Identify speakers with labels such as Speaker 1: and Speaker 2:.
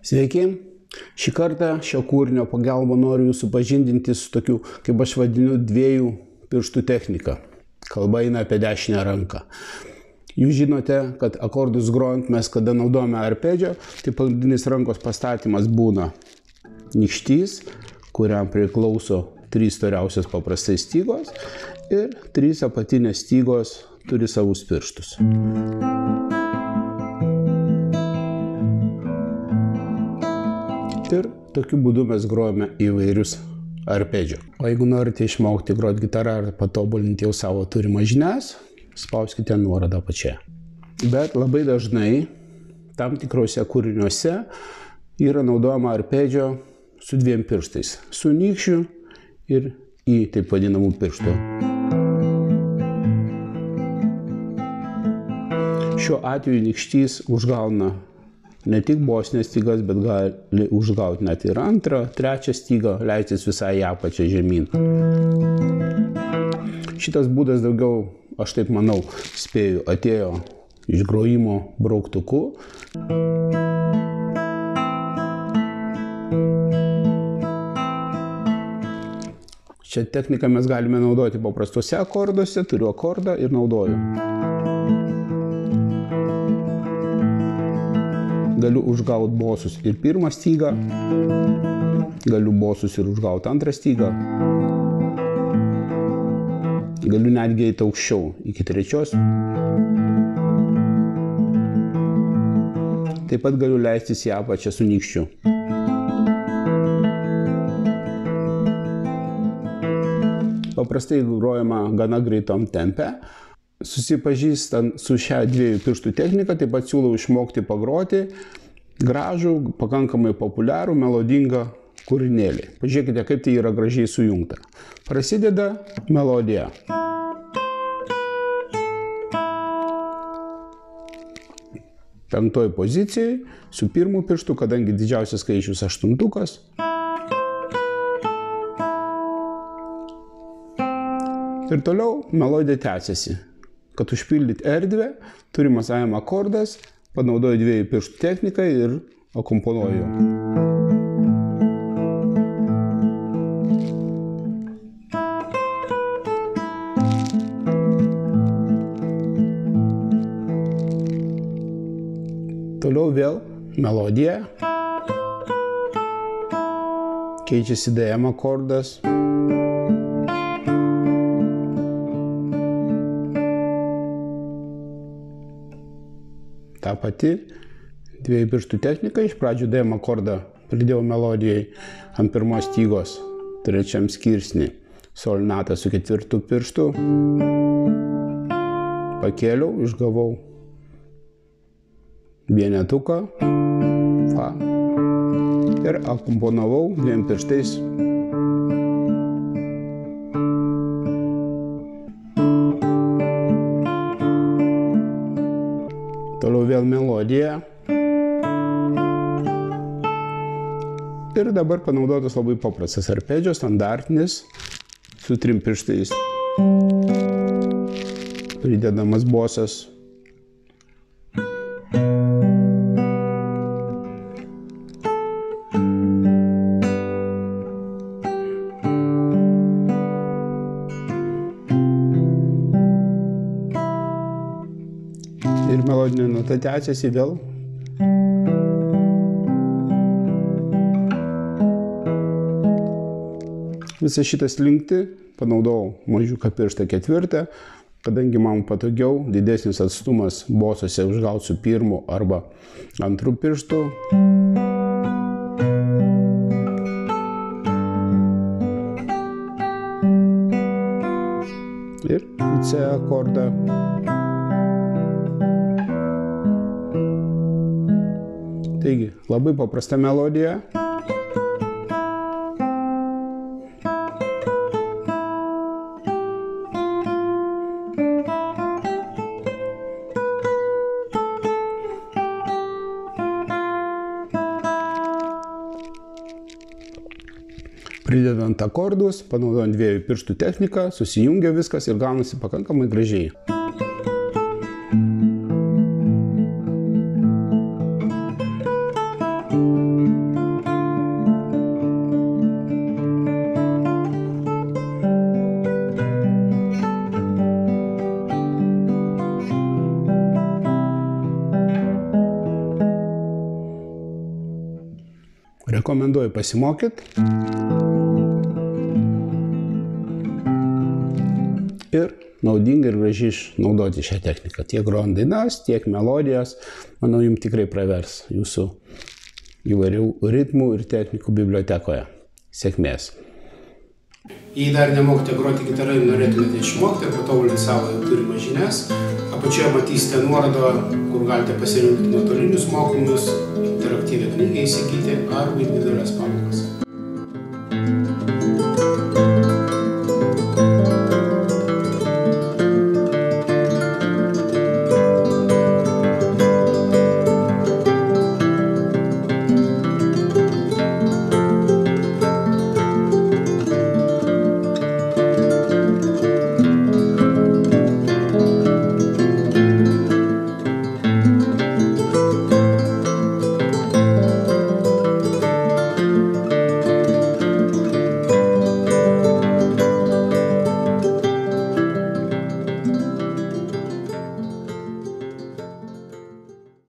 Speaker 1: Sveiki! Šį kartą šio kūrinio pagalba noriu jūs supažindinti su tokiu, kaip aš vadinu, 2 pirštų technika. Kalba eina apie dešinę ranką. Jūs žinote, kad akordus grojant mes kada naudojame arpedžio, tai pagrindinis rankos pastatymas būna nykštys, kuriam priklauso 3 storiausios paprastai stygos ir 3 apatinės stygos turi savus pirštus. Ir tokiu būdu mes grojame įvairius arpedžio. O jeigu norite išmokti groti gitarą ar patobulinti jau savo turimas žinias, spauskite nuorodą apačioje. Bet labai dažnai tam tikrose kūriniuose yra naudojama arpedžio su 2 pirštais. Su nykščiu ir į taip vadinamų pirštų. Šiuo atveju nykštys užgauna ne tik bosinės stygas, bet gali užgauti net ir 2, 3 stygą, leistis visai į apačią žemyn. Šitas būdas daugiau, aš taip manau, spėju, atėjo iš grojimo brauktuku. Šią techniką mes galime naudoti paprastuose akorduose, turiu akordą ir naudoju. Galiu užgauti bosus ir 1 stygą, galiu bosus ir užgauti 2 stygą, galiu netgi eiti aukščiau iki 3. Taip pat galiu leistis į apačią su nykščiu. Paprastai grojama gana greitom tempe. Susipažįstant su šią 2 pirštų techniką, taip pat siūlau išmokti pagroti gražų, pakankamai populiarų, melodingą kūrinėlį. Pažiūrėkite, kaip tai yra gražiai sujungta. Prasideda melodija. Penktoj pozicijai su 1 pirštu, kadangi didžiausias skaičius 8. Ir toliau melodija tęsiasi. Kad užpildyti erdvę, turi masavimo akordas, panaudoju 2 pirštų techniką ir akomponuoju. Toliau vėl melodija. Keičiasi DM akordas. Ta pati 2 pirštų technika. Iš pradžių DM akordą pridėjau melodijai ant 1 stygos, 3 skirsnį, sol natą su 4 pirštu. Pakėliau, išgavau vienetuką, fa, ir akomponavau 2 pirštais. Toliau vėl melodija. Ir dabar panaudotas labai paprastas arpedžio, standartinis, su 3 pirštais. Pridedamas bosas. Ir melodinė nota tęsiasi vėl. Visą šitą slinkti panaudojau mažiuką pirštą 4, kadangi man patogiau didesnis atstumas bosose užgauti su 1 arba 2 pirštu. Ir į C akordą. Taigi, labai paprasta melodija. Pridedant akordus, panaudojant 2 pirštų techniką, susijungia viskas ir gaunasi pakankamai gražiai. Rekomenduoju pasimokyti ir naudingai ir gražiai išnaudoti šią techniką. Tiek grojant dainas, tiek melodijas, manau, jums tikrai pravers jūsų įvairių ritmų ir technikų bibliotekoje. Sėkmės! Jei dar nemokite groti gitara ir norėtumėte išmokti ir patobulinti savo turimas žinias, apačioje matysite nuorodą, kur galite pasirinkti nuotolinius mokymus, interaktyvią knygą įsigyti ar individualias pamokas.